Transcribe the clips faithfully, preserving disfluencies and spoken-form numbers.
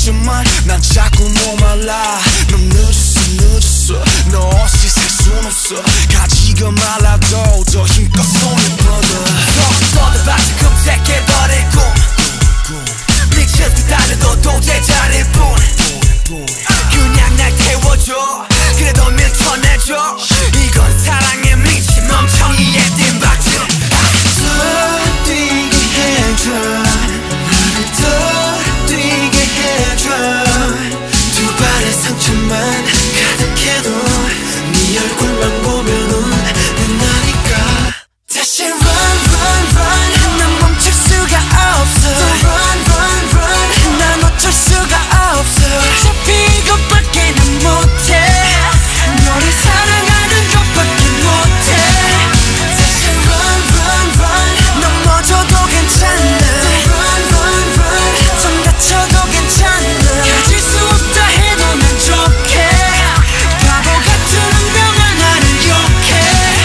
하지만 난 자꾸 목말라. 넌 늦었어 늦었어 너 없이 살 순 없어. 가지가 말라도 더 힘껏 손을 뻗어. 뻗어봐서 검색해버릴 꿈 미칠 듯 달려도 도대체 않을 뿐. 그냥 날 태워줘 그래도 밀쳐내줘. 이건 사랑에 미친 멍청이의 띵박질. 더 뛰게 해줘 나를 더 뛰게 해줘. 두 발의 상처만 가득해도 네 얼굴만 보면은 된다니까. 다시 run run run 난 멈출 수가 없어. run run run 난 어쩔 수가 없어. 어차피 이것밖에 난 못해. 너를 사랑하는 것밖에 못해. 다시 run run run 넘어져도 괜찮아. run run run 좀 다쳐도 괜찮아. 가질 수 없다 해도 난 좋게. 바보 같은 운명아 나를 욕해.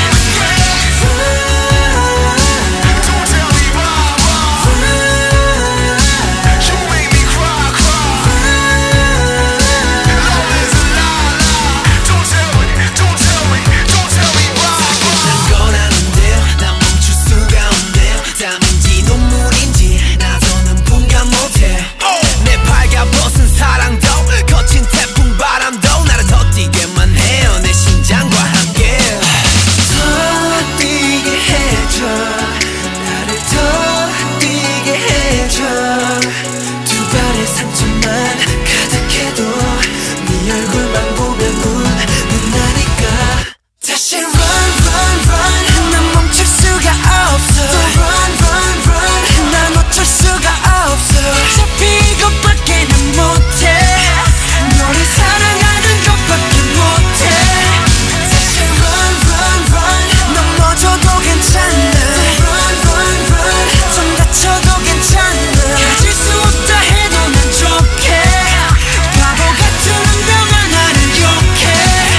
Don't tell me why, why. You make me cry, cry. Love is a lie, lie. Don't tell me, don't tell me, don't tell me why, why. 난 거라는데요 난 멈출 수가 없네요. 땀인지 눈물인지 나서는 분간 못해. 내 발가벗은 사랑도 거친 태풍 바람도 나를 더 뛰게만 해요 내 심장과 함께. 더 뛰게 해줘 나를 더 뛰게 해줘. 두 발의 상처만 가득해도 네 얼굴만 보면은 된다니까. 다시 run run run 난 멈출 수가 없어. run run run 난 어쩔 수가 없어. 어차피 이것밖에 난 못해. 너를 사랑하는 것밖에 못해. 다시 run run run 넘어져도 괜찮아. run run run 좀 다쳐도 괜찮아. 가질 수 없다 해도 난 좋게. 바보 같은 운명아 나를 욕해.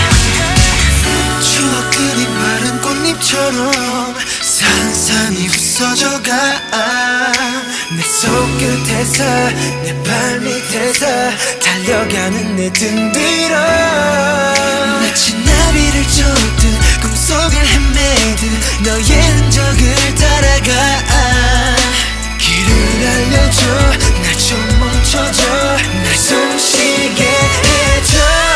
추억들이 마른 꽃잎처럼 산산이 부서져가. 내 손끝에서 내 발밑에서 달려가는 내 등 뒤로 마치 나비를 쫓듯 꿈속을 헤매듯 너의 흔적을 따라가. 길을 알려줘 날 좀 멈춰줘 날 숨쉬게 해줘.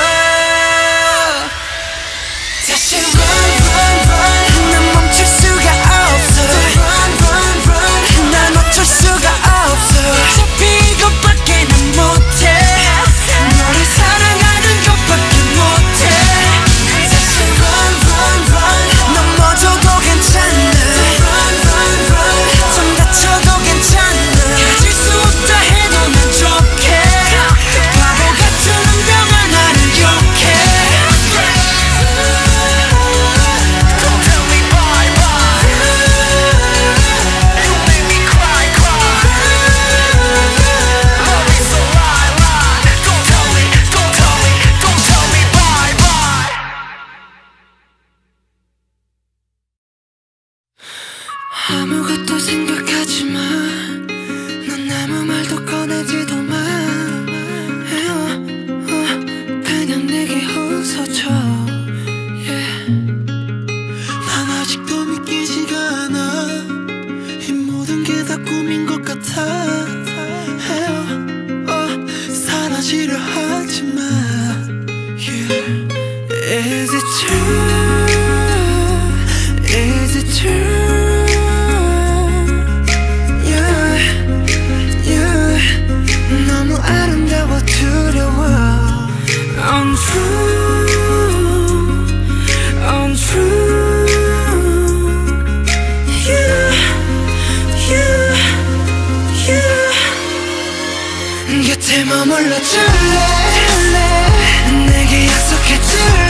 다시 run run run 난 멈출 수가 없어. run run run 난 어쩔 수가 없어. 어차피 이것밖에 난 못해. 너를 사랑하는 것밖에 못해. 다시 run run run 넘어져도 괜찮아. run run run 좀 다쳐도 괜찮아. 가질 수 없다 해도 난 좋게. 바보 같은 운명아 나를 욕해. Don't tell me bye bye. You make me cry cry. Love is a lie lie. Don't tell me, don't tell me, don't tell me bye bye. 아무것도 생각하지 마. 넌 아무 말도 꺼내지도 마. 어, 그냥 내게 웃어줘. Yeah. 난 아직도 믿기지가 않아. 이 모든 게 다 꿈인 것 같아. 어, 사라지려 하지 마. Yeah. Is it true? Is it true? Yeah, yeah. 너무 아름다워 두려워. Untrue, untrue. Yeah, yeah, yeah. 곁에 머물러 줄래? 내게 약속해 줄래?